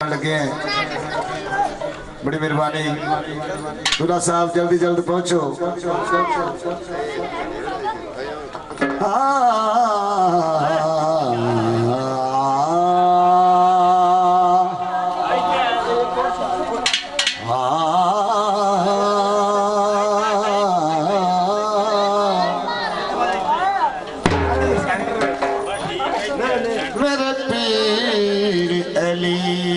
लगे हैं, बड़ी मेहरबानी। दूल्हा साहब जल्दी जल्दी पहुंचो। मेरे पीर अली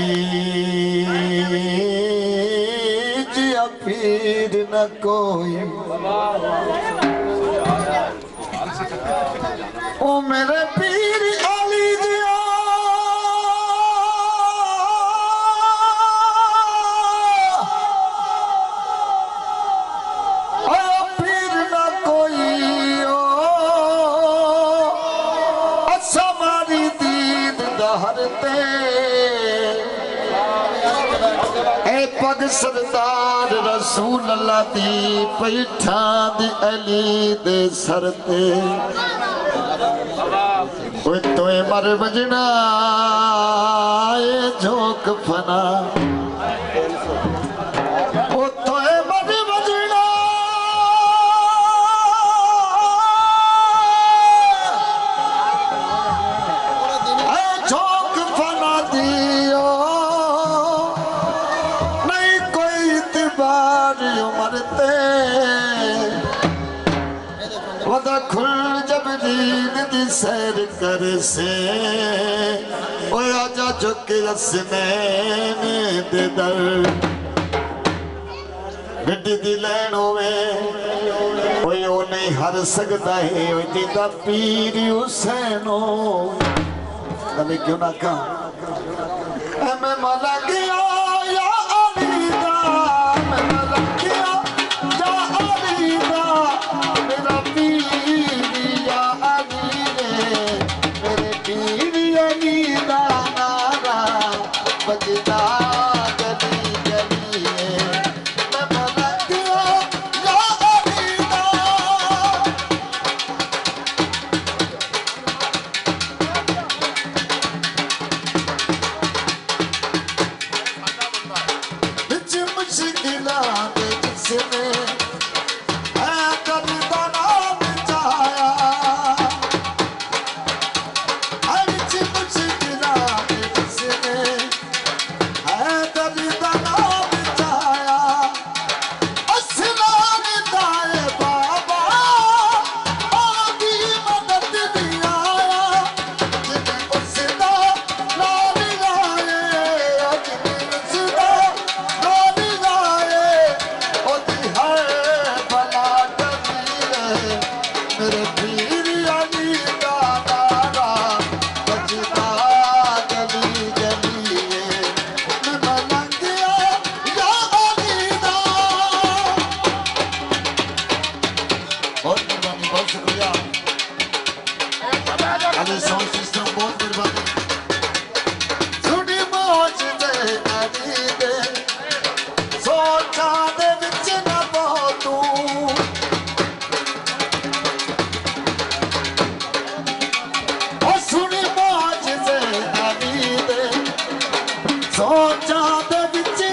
जिया पीर न कोई, ओ मेरे पीर अली जिया पीर न कोई, ओ अच्छा मारी दीद दहरते पग सरदार रसूल अल्लाह दी पैठा दी अली दे सरते तोए मर बजना झोंक फना तोए मर बजना झोंक फना दियो मरते वदा खुल जब नींद दी सैर कर से ओ आजा झुक रसनैन दे दर गड्डी दी लैन होवे ओए ओ नहीं हर सकदा है ओ जिदा पीर हुसैनो तने क्यों ना कहा मैं मला गया या अलीदा मेरा पीर या अली रे मेरे पीर अली दा नारा बजदा गली गली मैं भला गया या अली दा बिच मुश्किलां दे जिसने सोचा दे विच